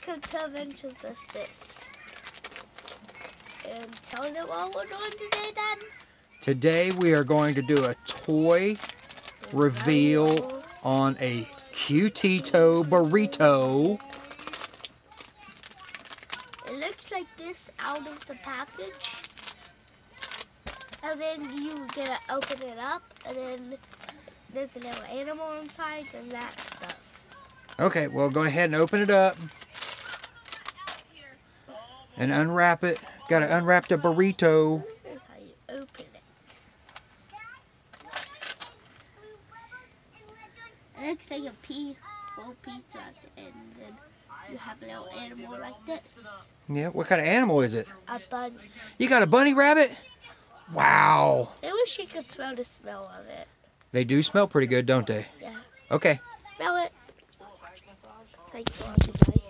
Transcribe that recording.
welcome to Adventures Assist. And tell them what we're doing today, Dad. Today we are going to do a toy reveal on a Cutetito burrito. It looks like this out of the package. And then you get to open it up, and then there's a little animal inside and that stuff. Okay, well go ahead and open it up. And unwrap it. Gotta unwrap the burrito. Here's how you open it. It looks like a full pizza at the end, and then you have a little animal like this. Yeah, what kind of animal is it? A bunny. You got a bunny rabbit? Wow. I wish you could smell the smell of it. They do smell pretty good, don't they? Yeah. Okay. Smell it. Thanks for watching, guys.